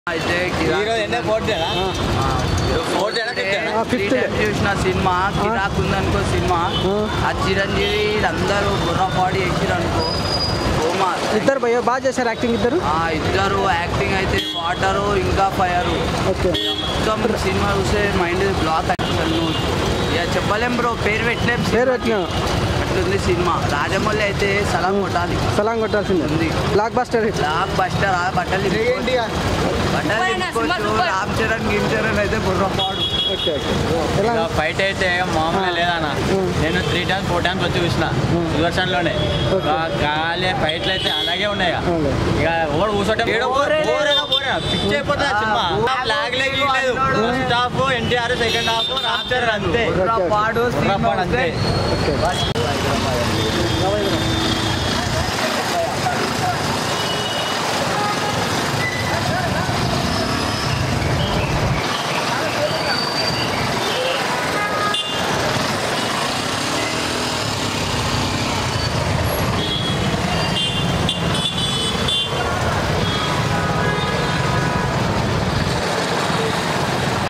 చూసిన సినిమా కిరాక్ ఉందనుకో సినిమా ఆ చిరంజీవి అందరూ బుర్రపాడి వేసిరు అనుకో ఇద్దరు బాగా చేశారు యాక్టింగ్ ఇద్దరు యాక్టింగ్ అయితే వాటరు ఇంకా ఫైరు మొత్తం సినిమా చూస్తే మైండ్ బ్లాక్ అసలు ఇక చెప్పలేం బ్రో పేరు పెట్టలేం అట్లుంది సినిమా రాజమౌళి అయితే సలాం కొట్టాల్సింది ఉంది బ్లాక్ బస్టర్ బట్టలు రామ్ చరణ్ అయితే బుర్రపాడు ఫైట్ అయితే మామూలుగా లేదన్న నేను 3 times 4 times వచ్చి చూసిన సుదర్శన్లోనే ఖాళీ ఫైట్లు అయితే అలాగే ఉన్నాయి ఇక ఓడి కూర్చోటం పిచ్చి అయిపోతుంది సినిమా లాగ్ లేదు first half NTR second half Ram Charan అంతే అంతే